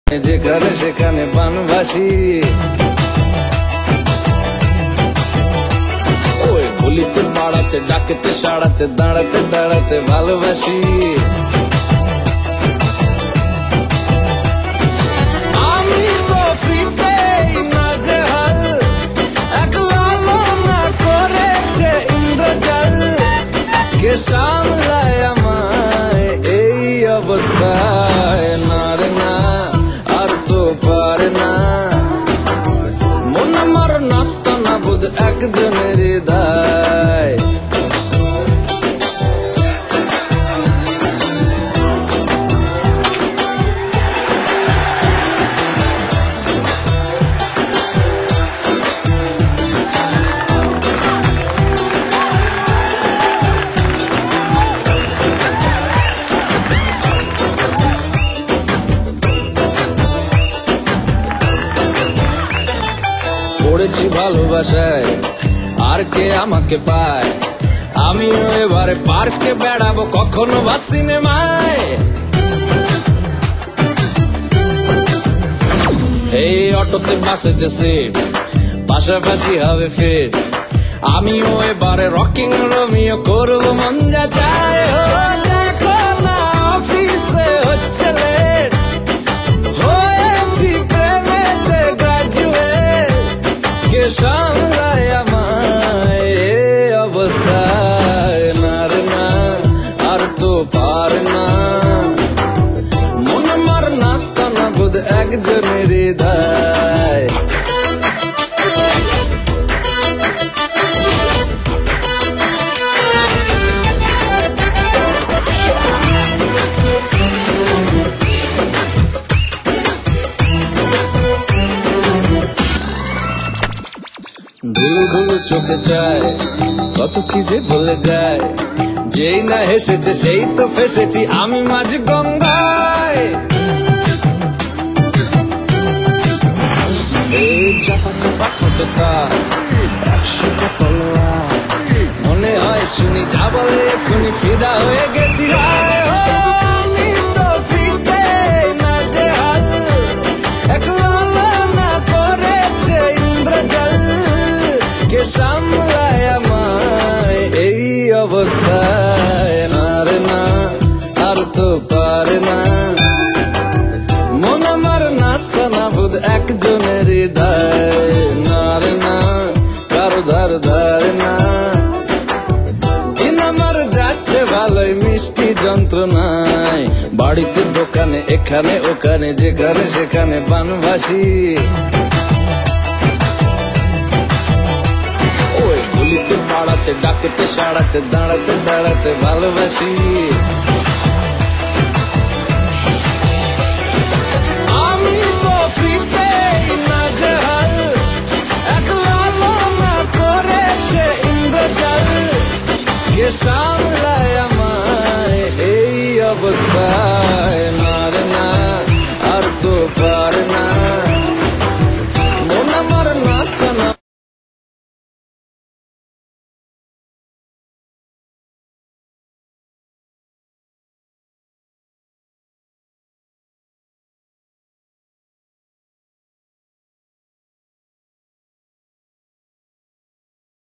যেখানে সেখানে বানবাসী, ওই গলিতে পাড়াতে ডাকেতে সাড়াতে দাঁড়াতে দাঁড়াতে ভালোবাসি। আমি তো ফ্রিতেই নাজেহাল, একলা না করেছে ইন্দ্রজাল, কে সামলায় আমায় এই অবস্থায়? না রে না, আর তো পারে না, মন আমার নাস্তা না বোধ একজনের দায়। পড়েছি ভালোবাসায়, আর কে আমাকে পায়? আমিও এবারে পার্কে বেড়াবো, কখনো বা সিনেমায়। এই অটোতে বাসেতে সিট, পাশাপাশি হবে ফিট। আমিও এবারে রকিং রোমিও করবো মন যা চায়। দেখো না অফিসে হচ্ছে লেট, হয়েছি প্রেমেতে গ্রাজুয়েট, কে সামলায় আমায় এই অবস্থায়? না রে না, আর তো পার না, মন আমার নাস্তা না বোধ একজনের দায়। ধুলো ধুলো চোখে চায়, কত কি যে বলে যায়, যেই না হেসেছে সেই তো ফেসেছি আমি মাঝ গঙ্গায়। এই চাপা চাপা ফটো তার, 100টা তলোয়ার, মনে হয় শুনি যা বলে এক্ষুনি ফিদা হয়ে গেছি। আমি তো ফিরতে নাজেহাল, একলা না করেছে ইন্দ্রজাল, কে সামলায় আমায় এই অবস্থায়? না রে না, আর তো পারে না, মন আমার নাস্তা না বোধ একজনের দায়। না রে না, কারো ধার ধারে না, দিন আমার যাচ্ছে ভালোই মিষ্টি যন্ত্রণায়। বাড়িতে দোকানে এখানে ওখানে যেখানে সেখানে বানভাসি, ওই গলিতে পাড়াতে ডাকেতে সাড়াতে দাঁড়াতে দাঁড়াতে ভালোবাসি। আমি তো ফ্রিতেই নাজেহাল, একলা না করেছে ইন্দ্রজাল, কে সামলায় আমায় এই অবস্থা?